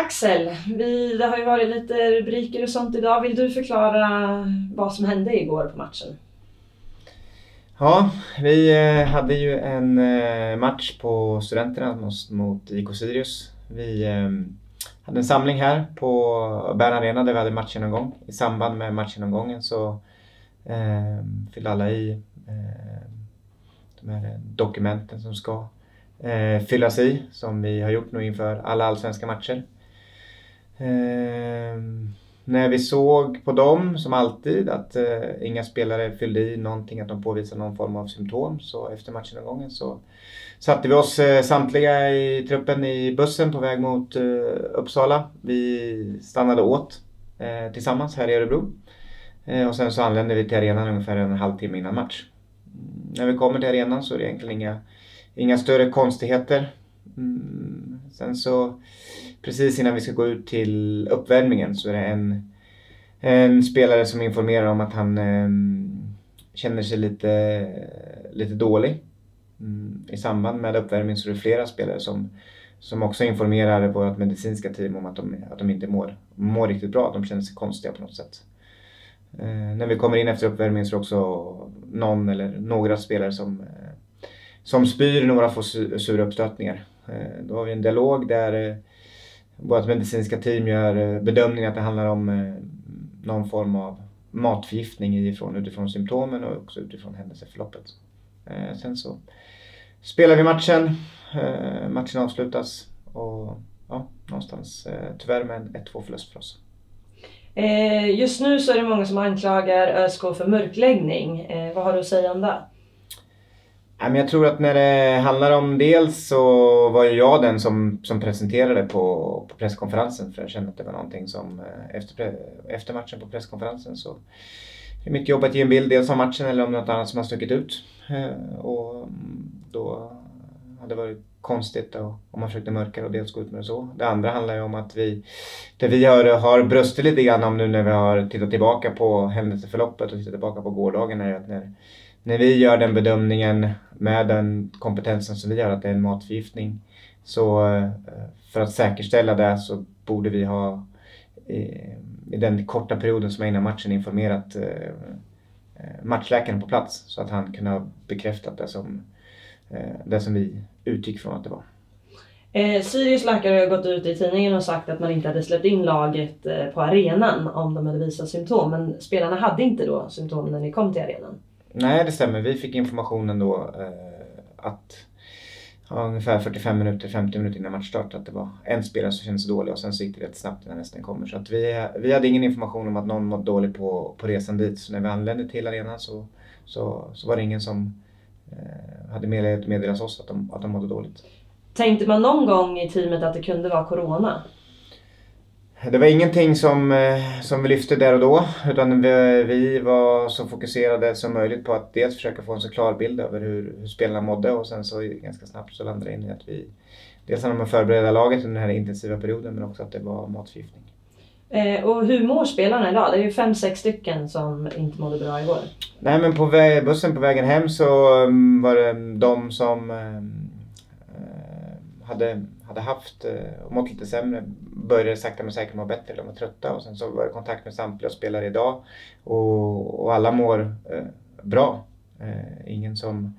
Axel, det har ju varit lite rubriker och sånt idag. Vill du förklara vad som hände igår på matchen? Ja, vi hade ju en match på Studenterna mot IK Sirius. Vi hade en samling här på Bern Arena där vi hade matchgenomgång. I samband med matchgenomgången så fyllde alla i de här dokumenten som ska fyllas i, som vi har gjort nu inför alla allsvenska matcher. När vi såg på dem, som alltid, att inga spelare fyllde i någonting, att de påvisade någon form av symptom, så efter matchen så satte vi oss samtliga i truppen i bussen på väg mot Uppsala. Vi stannade åt tillsammans här i Örebro. Och sen så anlände vi till arenan ungefär en halvtimme innan match. När vi kommer till arenan så är det egentligen inga större konstigheter. Sen så precis innan vi ska gå ut till uppvärmningen så är det en spelare som informerar om att han känner sig lite dålig. I samband med uppvärmningen så är det flera spelare som också informerar vårt medicinska team om att de inte mår riktigt bra, att de känner sig konstiga på något sätt. När vi kommer in efter uppvärmningen så är det också någon eller några spelare som spyr, några får sura uppstötningar. Då har vi en dialog där vårt medicinska team gör bedömningen att det handlar om någon form av matförgiftning utifrån symptomen och också utifrån händelseförloppet. Sen så spelar vi matchen. Matchen avslutas och ja, någonstans tyvärr med en 1-2 förlust för oss. Just nu så är det många som anklagar ÖSK för mörkläggning. Vad har du att säga om det? Jag tror att när det handlar om dels så var jag den som presenterade på presskonferensen, för jag kände att det var någonting som efter matchen på presskonferensen så är mitt jobb att ge en bild dels av matchen eller om något annat som har stuckit ut. Och då hade det varit konstigt om man försökte mörka och dels gå ut med det så. Det andra handlar ju om att vi har bröstat lite grann om nu när vi har tittat tillbaka på händelseförloppet och tittat tillbaka på gårdagen är att när vi gör den bedömningen med den kompetensen som vi har att det är en matförgiftning, så för att säkerställa det så borde vi ha i den korta perioden som är innan matchen informerat matchläkaren på plats så att han kunde ha bekräftat det som vi utgick från att det var. Sirius läkare har gått ut i tidningen och sagt att man inte hade släppt in laget på arenan om de hade visat symptom, men spelarna hade inte då symptom när ni kom till arenan. Nej, det stämmer. Vi fick informationen då att ungefär 50 minuter innan matchstart att det var en spelare som kände sig dålig och sen så gick det rätt snabbt när nästan kommer. Så att vi hade ingen information om att någon mådde dålig på resan dit. Så när vi anlände till arenan så var det ingen som hade meddelat oss att de mådde dåligt. Tänkte man någon gång i teamet att det kunde vara corona? Det var ingenting som vi lyfte där och då, utan vi var så fokuserade som möjligt på att dels försöka få en så klar bild över hur spelarna mådde och sen så ganska snabbt så landade in i att vi dels hade förbereda laget under den här intensiva perioden men också att det var matförgiftning. Och hur mår spelarna idag? Det är ju 5-6 stycken som inte mådde bra igår. Nej, men på bussen på vägen hem så var det de som hade haft och mått lite sämre, började sakta men säkert må bättre, de var trötta och sen så var det kontakt med samtliga spelare idag och alla mår bra. Ingen som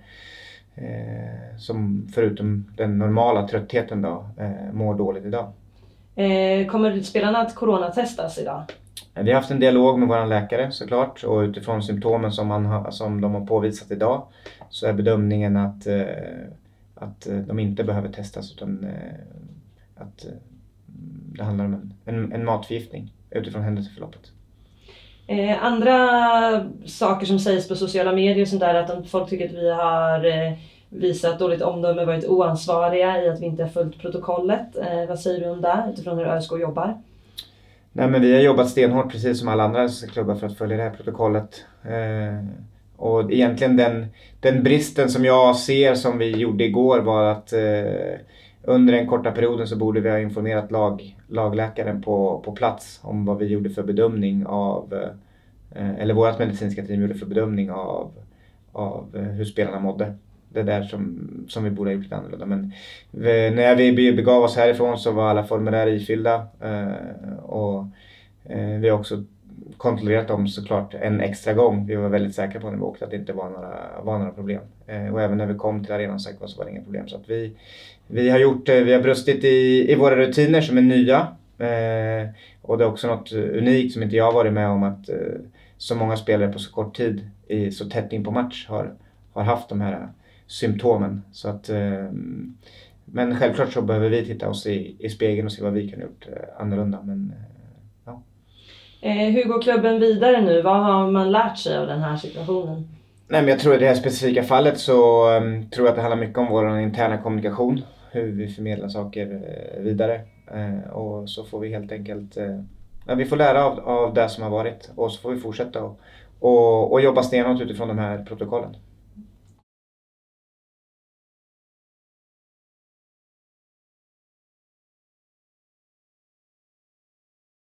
förutom den normala tröttheten då mår dåligt idag. Kommer spelarna att coronatestas idag? Vi har haft en dialog med vår läkare såklart och utifrån symptomen som de har påvisat idag så är bedömningen att de inte behöver testas utan att det handlar om en matförgiftning utifrån händelseförloppet. Andra saker som sägs på sociala medier och sånt där, att folk tycker att vi har visat dåligt omdöme, varit oansvariga i att vi inte har följt protokollet. Vad säger du om det utifrån hur ÖSK jobbar? Nej, men vi har jobbat stenhårt precis som alla andra klubbar för att följa det här protokollet. Och egentligen den bristen som jag ser som vi gjorde igår var att under den korta perioden så borde vi ha informerat lagläkaren på plats om vad vi gjorde för bedömning eller vårt medicinska team gjorde för bedömning av hur spelarna mådde. det där som vi borde ha gjort lite annorlunda. Men när vi begav oss härifrån så var alla formulär ifyllda. Och vi har också kontrollerat dem såklart en extra gång. Vi var väldigt säkra på när vi åkte att det inte var några problem. Och även när vi kom till arenan så var det inga problem. Så att vi har brustit i våra rutiner som är nya. Och det är också något unikt som inte jag har varit med om, att så många spelare på så kort tid så tätt in på match har haft de här symptomen. Så att, men självklart så behöver vi titta oss i spegeln och se vad vi kan ha gjort annorlunda. Men, ja. Hur går klubben vidare nu? Vad har man lärt sig av den här situationen? Nej, men jag tror att i det här specifika fallet så tror jag att det handlar mycket om vår interna kommunikation. Hur vi förmedlar saker vidare. Och så får vi helt enkelt vi får lära av det som har varit. Och så får vi fortsätta och jobba stenhårt utifrån de här protokollen.